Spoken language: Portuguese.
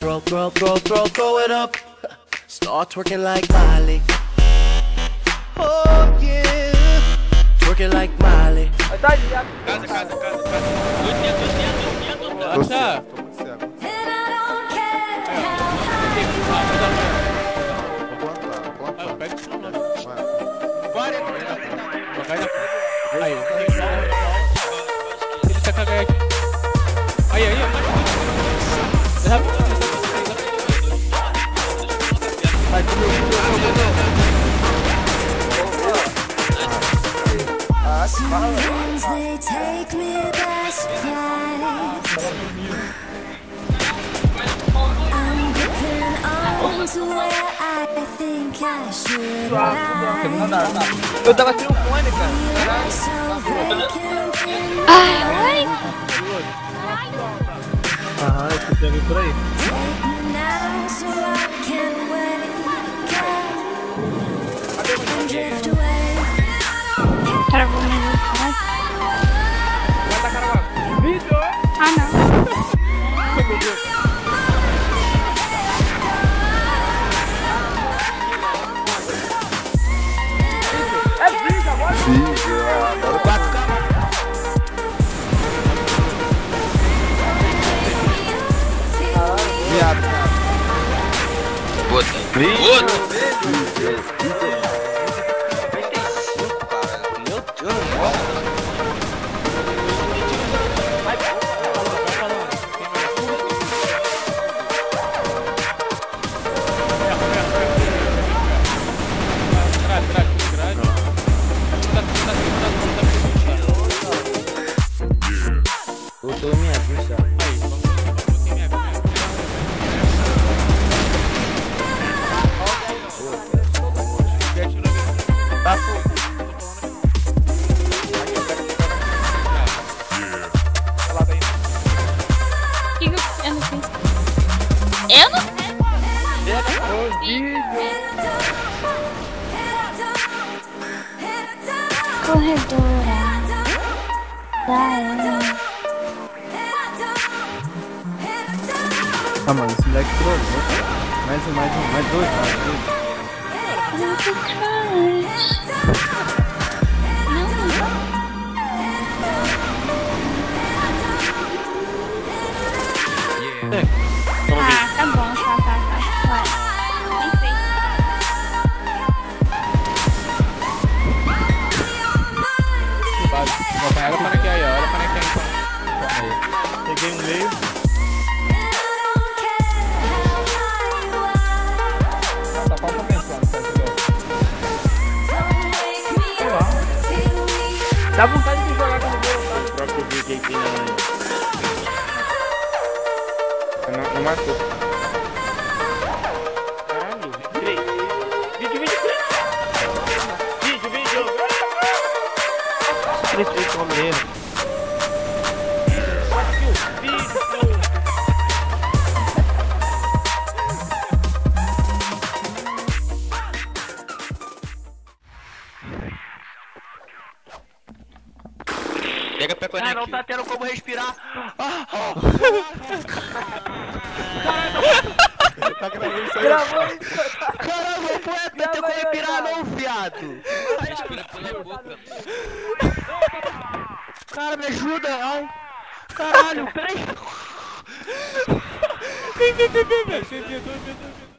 Throw it up. Start twerking like Miley. Oh yeah. Twerking like Miley. Casa. Acha. Aí. Ele tá cagando aqui. Aí. They take me by surprise. I'm gripping on to where I think I should lie. Eu tava sem o fone, cara. So vacant in Ai, Aham, eu escutei alguém por aí. take me now so I can wake up and drift away. travou o meu caralho. Vai tacar na água. Vídeo! Ah, não. É briga, agora! Agora 4K. Viado. Puta. Meu Deus. Botou minha ficha. Tá fogo. Eu não sei. Eu não sei. Corredora. Ah, mano, esse moleque trollou, cara. Mais dois. Muito trash. Ah, tá bom, tá. Vai. Nem sei. Olha para aqui aí, então. Peguei um meio. Tá falta pensando, Dá vontade de jogar quando vou, sabe? O próprio vídeo aqui não matou. Caralho, vídeo. Prefeito comer. Pega a peconinha aqui. Não tá tendo como respirar. Tá gravando isso aí. Gravou isso. Caramba, não é pra ter como respirar não, viado. Respira pela boca. Cara, me ajuda. Ai. Caralho, peraí. Vem.